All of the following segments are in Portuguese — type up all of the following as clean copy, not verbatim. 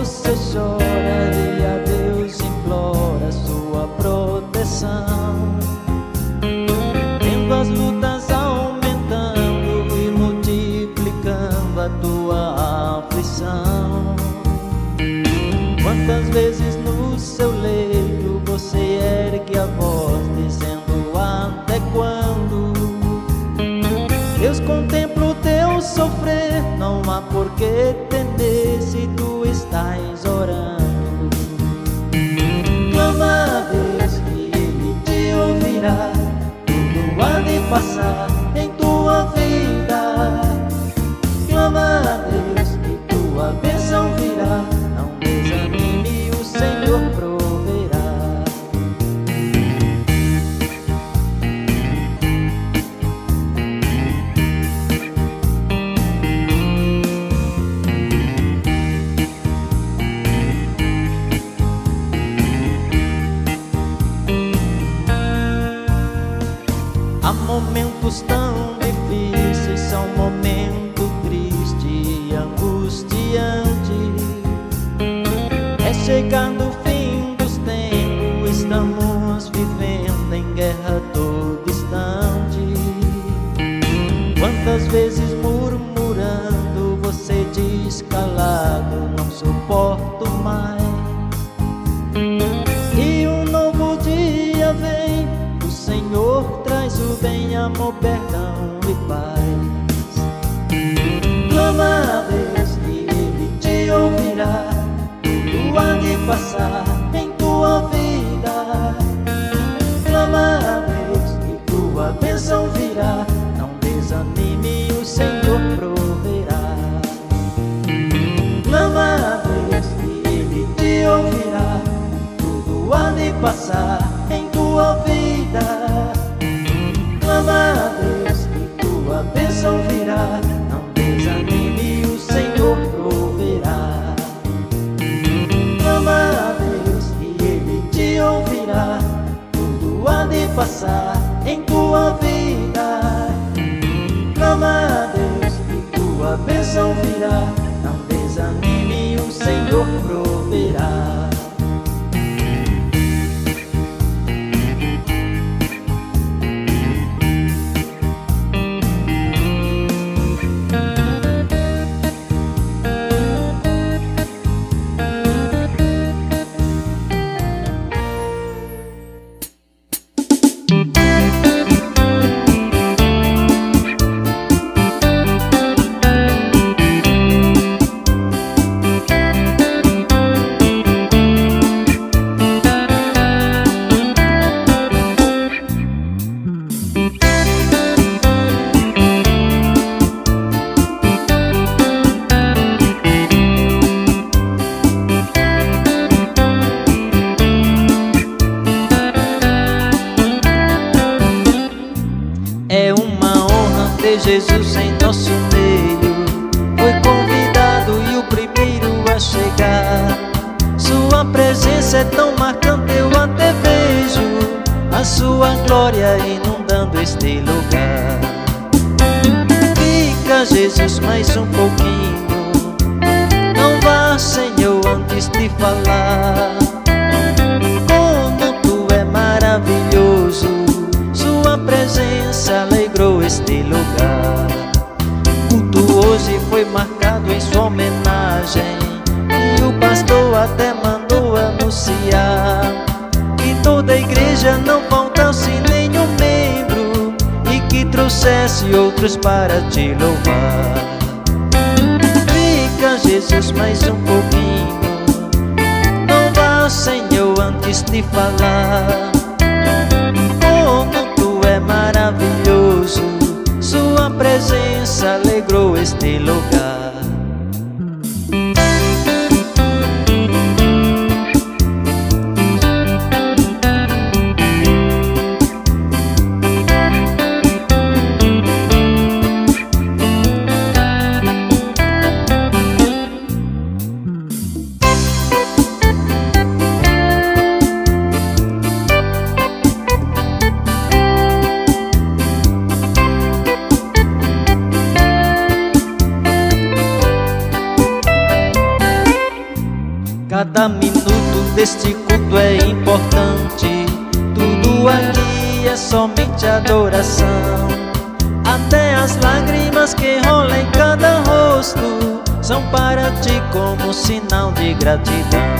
você chora e a Deus implora sua proteção, vendo as lutas aumentando e multiplicando a tua aflição. Quantas vezes no seu leito você ergue a voz dizendo: até quando? Deus contempla o teu sofrer, não há por que temer se tu estás orando. Clama a Deus e Ele te ouvirá, tudo há de passar em tua vida. Clama a Deus e tua bênção virá, não desanime, o Senhor proverá. Há momentos tão difíceis, são momentos tristes e angustiantes. É chegando o fim dos tempos, estamos vivendo em guerra todo instante. Quantas vezes murmurando você diz calado: não suporto mais. E um novo dia vem, o Senhor traz o bem, amor, perdão e paz. Clama a Deus e Ele te ouvirá, tudo há de passar em tua vida. Clama a Deus e tua bênção virá, não desanime, o Senhor proverá. Clama a Deus e Ele te ouvirá, tudo há de passar em tua vida. Clama a Deus e tua bênção virá, não desanime, o Senhor proverá. Clama a Deus e Ele te ouvirá, tudo há de passar em tua vida. Clama a Deus e tua bênção virá, não desanime, o Senhor proverá. Jesus em nosso meio, foi convidado e o primeiro a chegar. Sua presença é tão marcante, eu até vejo a sua glória inundando este lugar. Fica, Jesus, mais um pouquinho, não vá, Senhor, antes de falar. Como tu é maravilhoso, sua presença alegrou este lugar. Culto hoje foi marcado em sua homenagem, e o pastor até mandou anunciar que toda a igreja não faltasse nenhum membro, e que trouxesse outros para te louvar. Fica, Jesus, mais um pouquinho, não vá, Senhor, antes de falar. Como tu é maravilhoso, sua presença alegrou este lugar. Cada minuto deste culto é importante. Tudo aqui é somente adoração. Até as lágrimas que rolam em cada rosto são para ti como sinal de gratidão.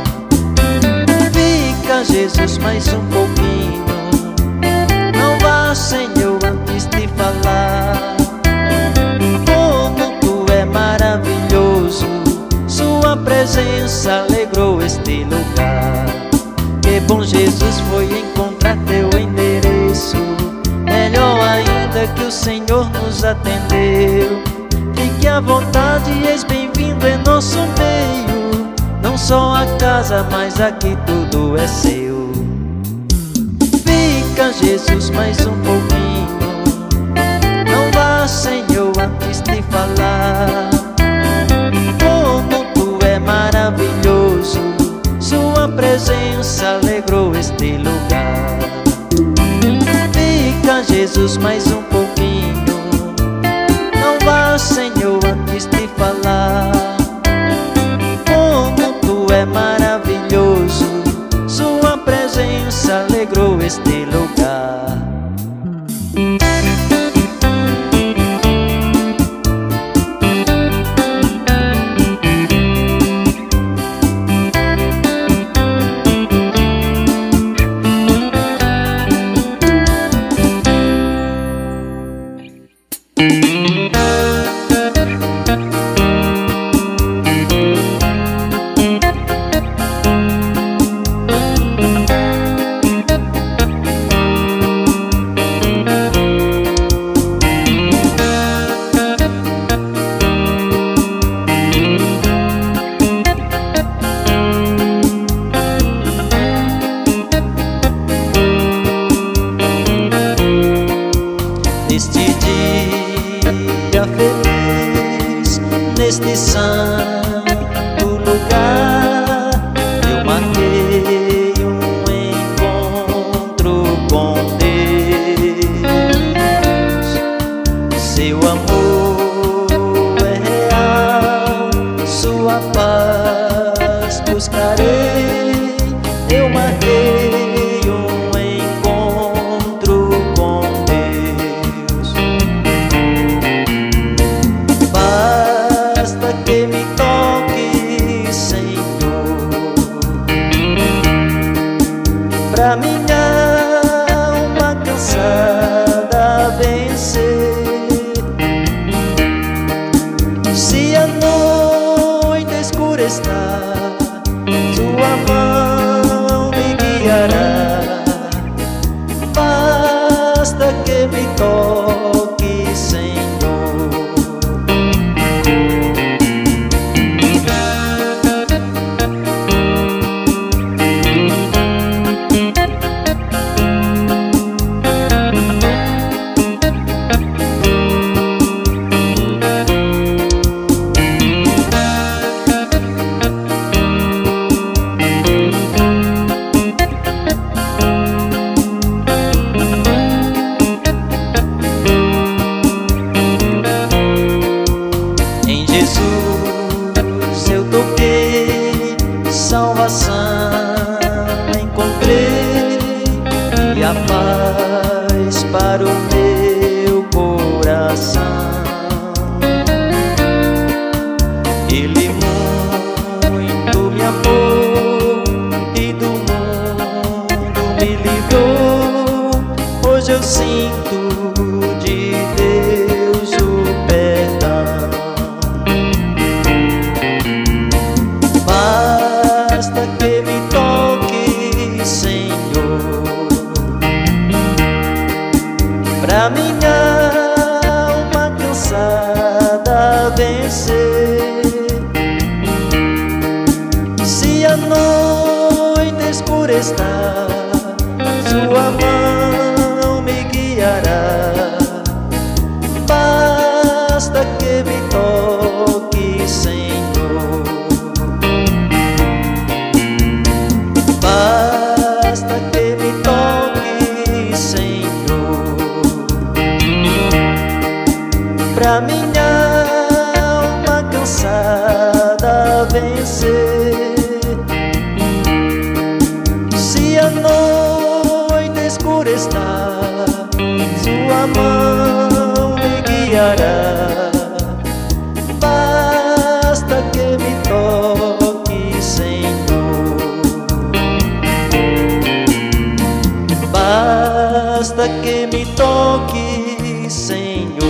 Fica, Jesus, mais um pouquinho. Não vá, Senhor, antes de falar. Como tu é maravilhoso, sua presença alegrou este lugar. Que bom, Jesus, foi encontrar teu endereço. Melhor ainda que o Senhor nos atendeu. Fique à vontade, eis bem-vindo em nosso meio. Não só a casa, mas aqui tudo é seu. Fica, Jesus, mais um pouquinho. Não vá, Senhor, antes de falar. Como tu é maravilhoso, sua presença alegrou este lugar. Fica, Jesus, mais um pouquinho. Não vá, Senhor, antes de falar. Como tu é maravilhoso, sua presença alegrou este lugar. Neste dia feliz, neste santo lugar, eu marquei um encontro com Deus. Seu amor é real, sua paz buscarei. Eu marquei um encontro com Deus. Basta que me toque, Senhor, pra minha alma cansada vencer. Se a noite escurecer, sua mão me guiará. Basta que me toque, Senhor. Em Jesus eu toquei, salvação encontrei e a paz para o meu coração. Ele muito me amou e do mundo me livrou. Hoje eu sinto de Deus o perdão. Basta que me toque, Senhor, pra minha alma cansada vencer. Se a noite escurecer, sua mão me guiará. Basta que me toque, Senhor. Basta que me toque, Senhor, pra minha alma cansada vencer. Sua mão me guiará. Basta que me toque, Senhor. Basta que me toque, Senhor.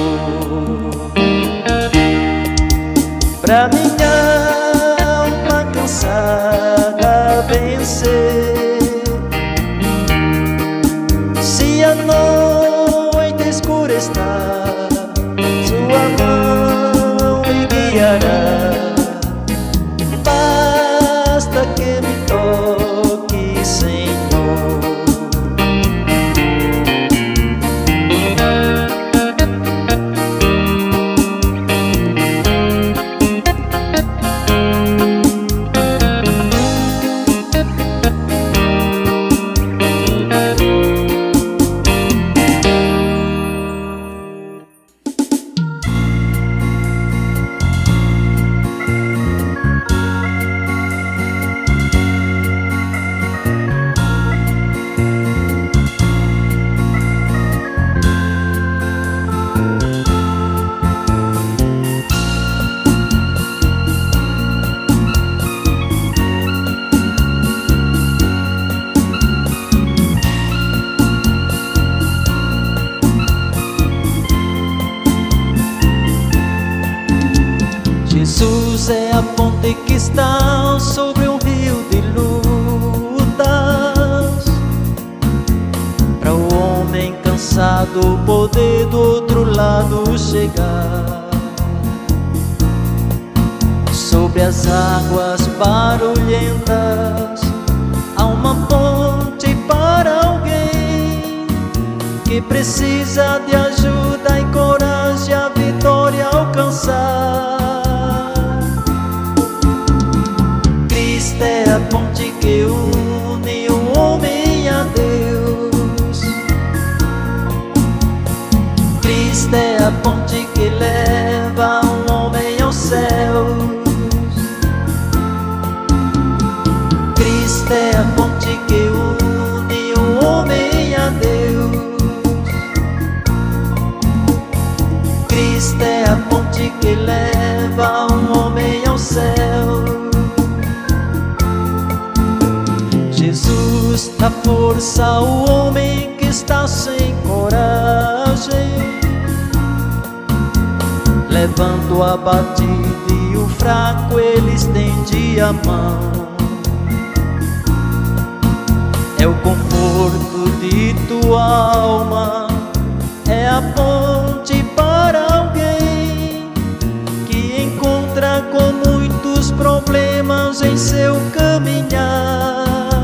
Pra minha alma cansada vencer. Se a noite escura está, Sua mão me guiará. Basta que me toque, Senhor. Jesus é a ponte que está sobre um rio de lutas, para o homem cansado poder do outro lado chegar. Sobre as águas barulhentas há uma ponte para alguém que precisa de ajuda e coragem, a vitória alcançar. Cristo é a ponte que une o homem a Deus. Cristo é a ponte que leva um homem aos céus. Cristo é a ponte que une o homem a Deus. Cristo é a ponte que leva um homem ao céu. Jesus dá força ao homem que está sem coragem, levando o abatido e o fraco, Ele estende a mão. É o conforto de tua alma, é a ponte para alguém que encontra com muitos problemas em seu caminhar.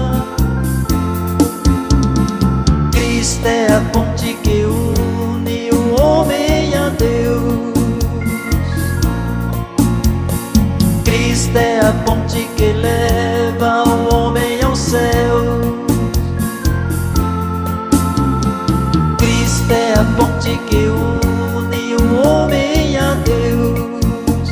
Cristo é a ponte que une o homem a Deus. Cristo é a ponte que leva o homem ao céu. Cristo é a ponte que une o homem a Deus.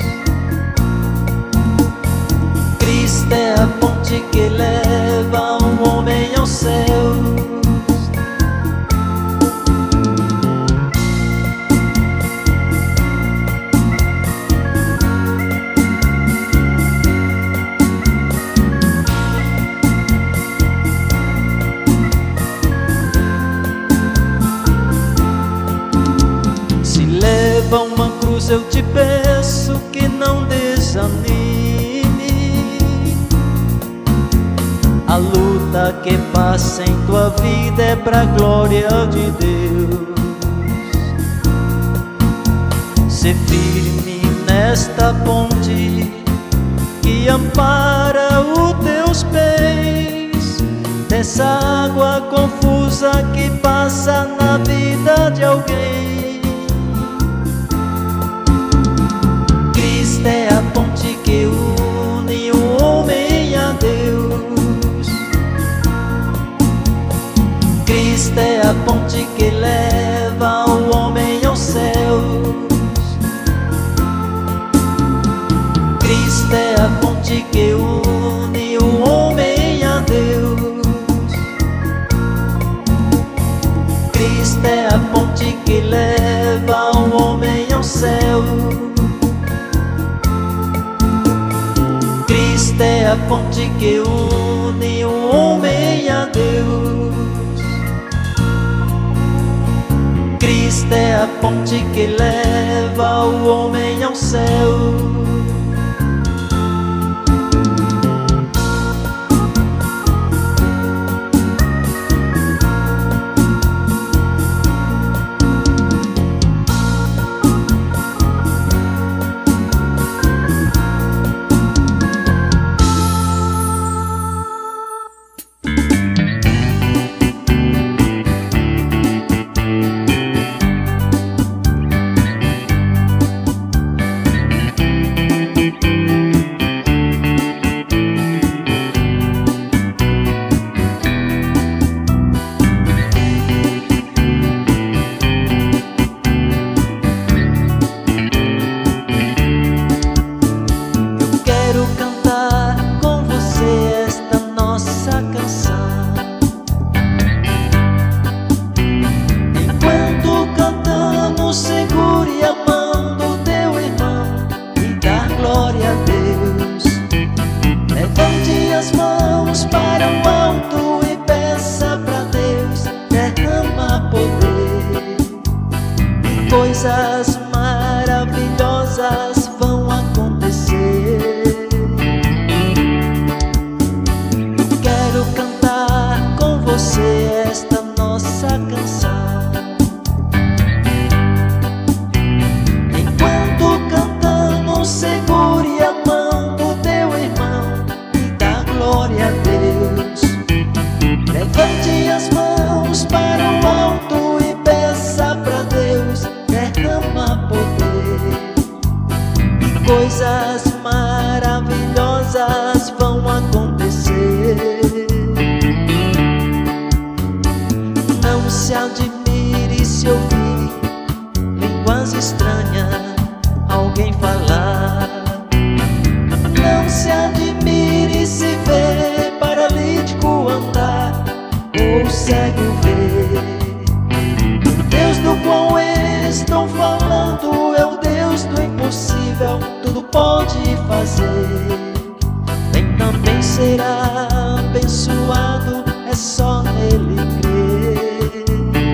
Cristo é a ponte que leva o homem ao céu. Uma cruz eu te peço que não desanime. A luta que passa em tua vida é pra glória de Deus. Sê firme nesta ponte que ampara os teus pés, dessa água confusa que passa na vida de alguém. Cristo é a ponte que une o homem a Deus. Cristo é a ponte que leva o homem aos céus. Cristo é a ponte que une o homem a Deus. Cristo é a ponte que leva ponte que une o homem a Deus. Cristo é a ponte que leva o homem ao céu. Coisas maravilhosas vão acontecer. Eu quero cantar com você esta nossa canção. Enquanto cantamos, segure a mão do teu irmão e dá glória a Deus. Levante as mãos para o alto e peça pra Deus. Derrama poder, coisas maravilhosas vão acontecer. Não se admire se ouvir línguas estranhas alguém falar. Não se admire se ver paralítico andar ou cego ver. Deus do qual estão falando é o Deus do impossível, tudo pode fazer. Bem, também será abençoado, é só nele crer.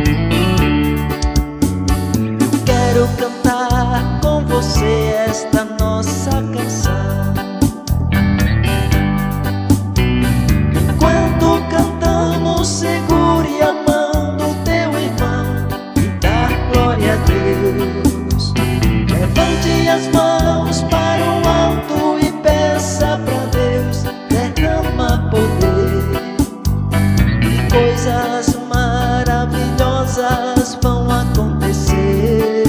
Eu quero cantar com você esta nossa canção. Enquanto cantamos, segure a mão do teu irmão e dá glória a Deus. Levante as mãos para o alto e peça pra Deus. Derrama poder, coisas maravilhosas vão acontecer.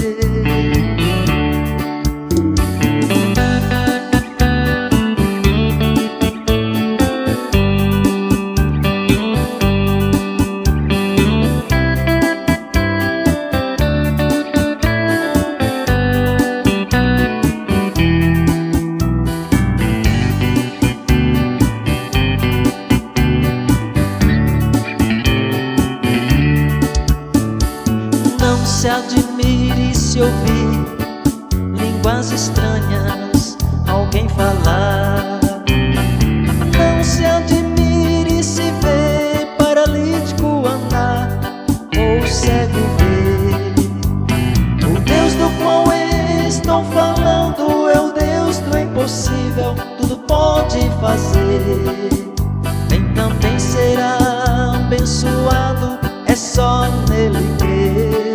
Não se admire se ouvir línguas estranhas alguém falar. Não se admire se ver paralítico andar ou cego ver. O Deus do qual estão falando é o Deus do impossível, tudo pode fazer. Bem, também será abençoado, é só nele crer.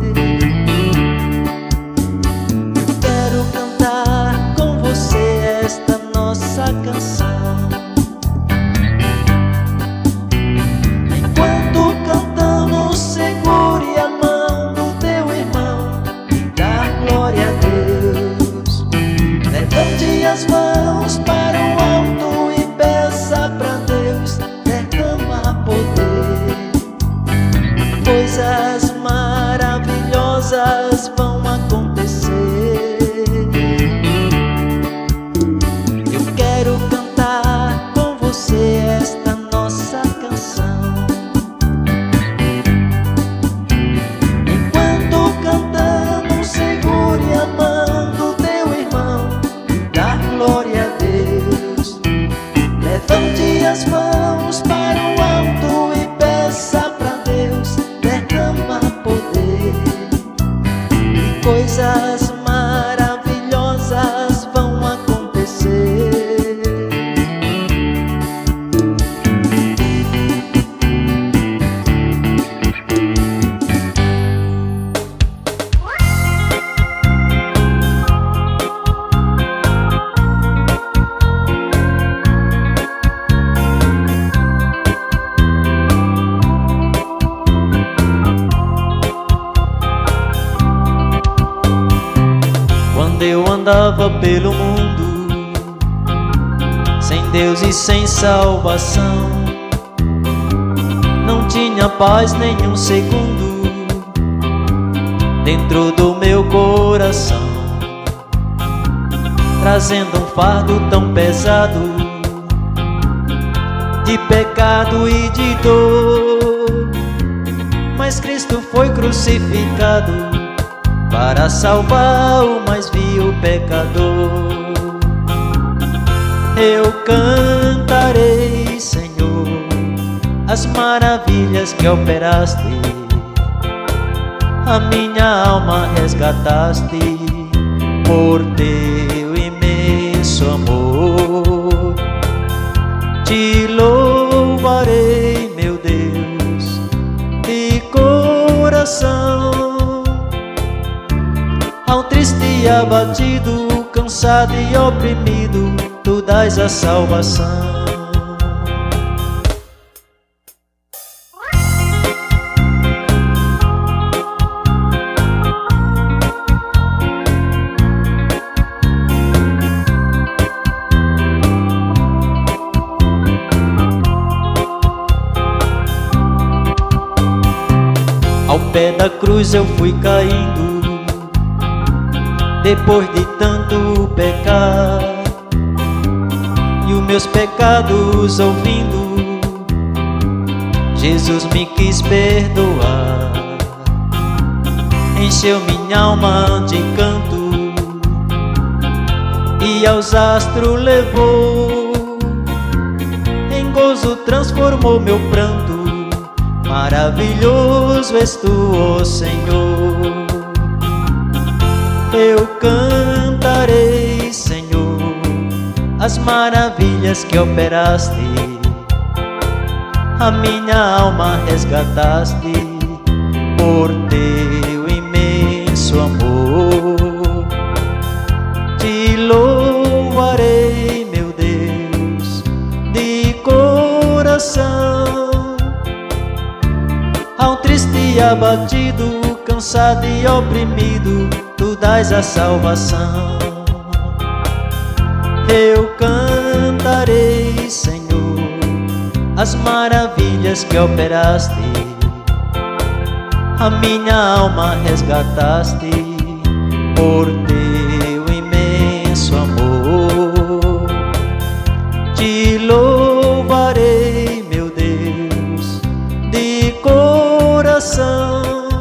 Eu quero cantar com você esta nossa canção. Enquanto cantamos, segure a mão do teu irmão e dá glória a Deus. Levante as mãos para o alto e peça pra Deus. Derrama poder, coisas maravilhosas vão acontecer. Eu quero cantar com você esta nossa canção. Enquanto cantamos, segure a mão do teu irmão e dá glória a Deus. coisas maravilhosas vão acontecer. Quando eu andava pelo mundo, sem Deus e sem salvação, não tinha paz nem um segundo dentro do meu coração, trazendo um fardo tão pesado de pecado e de dor. Mas Cristo foi crucificado para salvar o mais vil pecador. Eu cantarei, Senhor, as maravilhas que operaste, a minha alma resgataste por teu imenso amor. Te louvarei, meu Deus, de coração. Ao triste e abatido, cansado e oprimido, tu dás a salvação. Ao pé da cruz eu fui caindo, depois de tanto pecar, e os meus pecados ouvindo, Jesus me quis perdoar. Encheu minha alma de canto e aos astros levou, em gozo transformou meu pranto. Maravilhoso és tu, ó Senhor. Eu cantarei, Senhor, as maravilhas que operaste, a minha alma resgataste por teu imenso amor. Te louvarei, meu Deus, de coração. Ao triste e abatido, cansado e oprimido, tu dás a salvação. Eu cantarei, Senhor, as maravilhas que operaste, a minha alma resgataste por teu imenso amor. Te louvarei, meu Deus, de coração.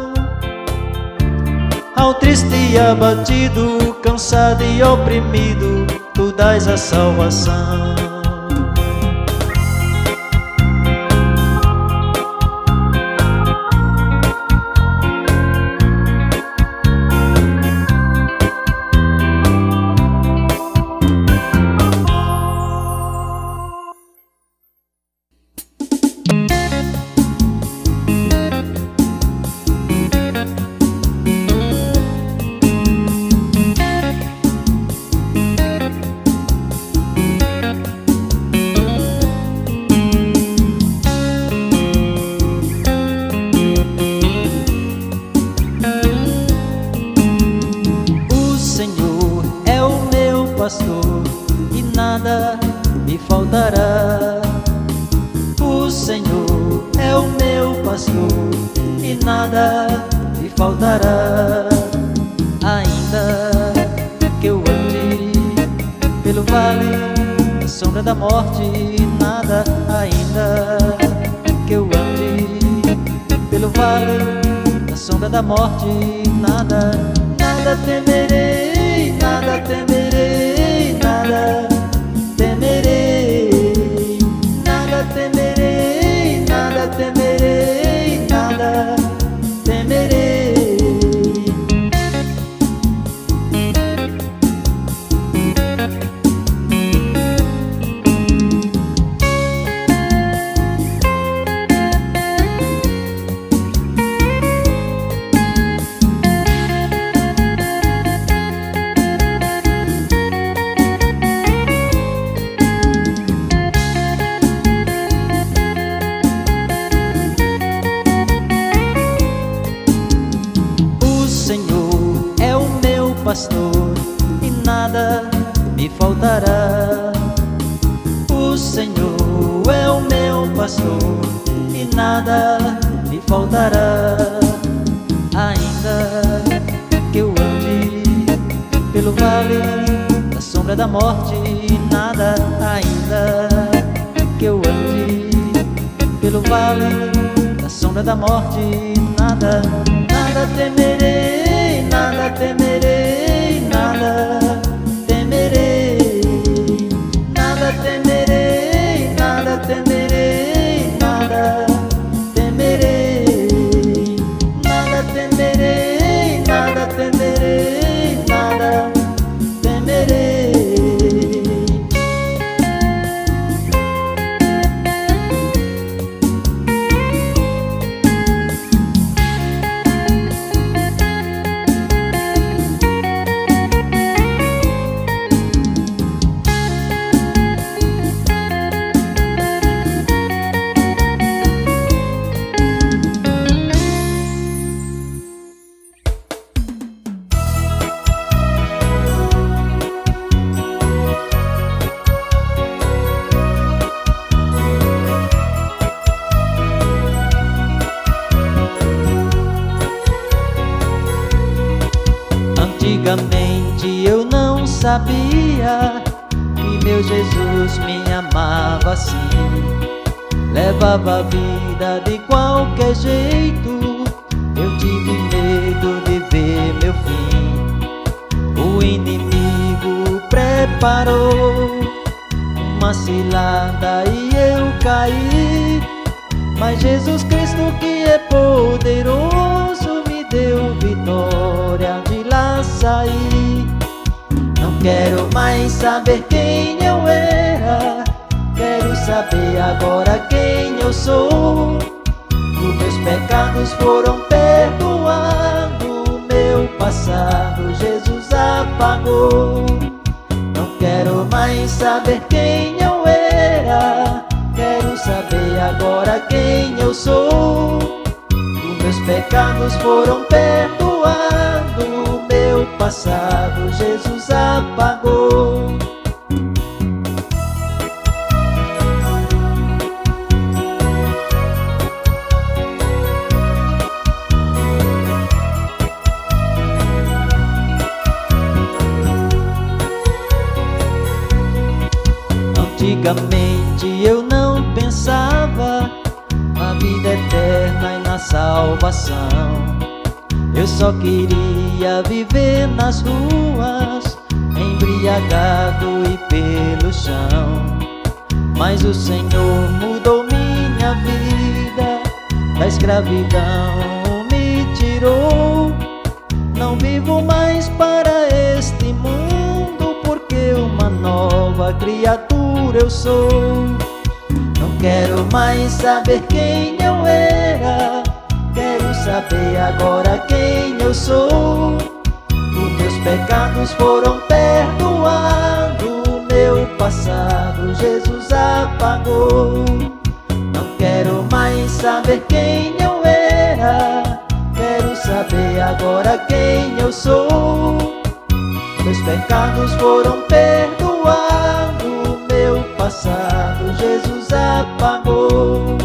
Ao triste e abatido, cansado e oprimido, tu dás a salvação. Pastor, e nada me faltará. O Senhor é o meu pastor, e nada me faltará. Ainda que eu ande pelo vale da sombra da morte, nada. Ainda que eu ande pelo vale da sombra da morte, nada. Nada temerei, nada temerei, nada temerei, nada temerei, nada temerei, nada temerei. Senhor é o meu pastor e nada me faltará. O Senhor é o meu pastor e nada me faltará. Ainda que eu ande pelo vale da sombra da morte, nada. Ainda que eu ande pelo vale da sombra da morte, nada. Nada temerei, nada temerei, nada temerei. Nada temerei, nada temerei, nada temerei. Nada temerei, nada temerei, nada temerei. Antigamente eu não sabia que meu Jesus me amava assim. Levava a vida de qualquer jeito, eu tive medo de ver meu fim. O inimigo preparou uma cilada e eu caí, mas Jesus Cristo, que é poderoso, me deu vitória, de lá saí. Não quero mais saber quem eu era, quero saber agora quem eu sou. Os meus pecados foram perdoados, meu passado Jesus apagou. Não quero mais saber quem eu era, quero saber agora quem eu sou. Os meus pecados foram perdoados, meu passado Jesus apagou. Antigamente eu não pensava na vida eterna e na salvação. Eu só queria viver nas ruas, embriagado e pelo chão. Mas o Senhor mudou minha vida, da escravidão me tirou. Não vivo mais para este mundo, porque uma nova criatura eu sou. Não quero mais saber quem eu era, quero saber agora quem eu sou. Os meus pecados foram perdoados, meu passado Jesus apagou. Não quero mais saber quem eu era, quero saber agora quem eu sou. Meus pecados foram perdoados, meu passado Jesus apagou.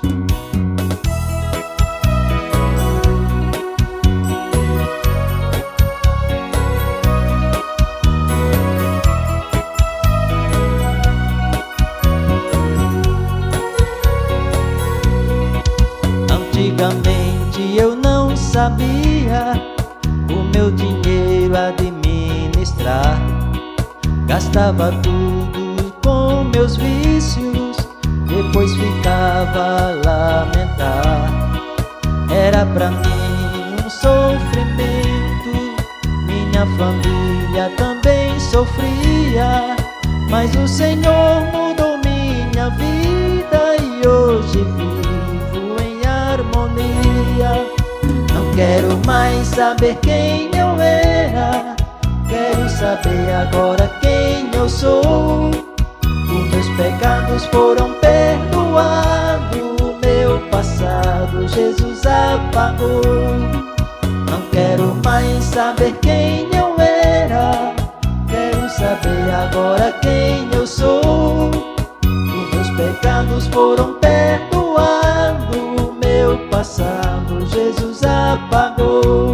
Antigamente eu não sabia o meu dinheiro administrar. Gastava tudo com meus vícios, depois ficava a lamentar. Era pra mim um sofrimento, minha família também sofria. Mas o Senhor mudou minha vida e hoje vivo em harmonia. Não quero mais saber quem eu era, quero saber agora quem eu sou. Os meus pecados foram perdoados, meu passado Jesus apagou. Não quero mais pensar em saber quem eu era. Quero saber agora quem eu sou. Os meus pecados foram perdoados, o meu passado Jesus apagou.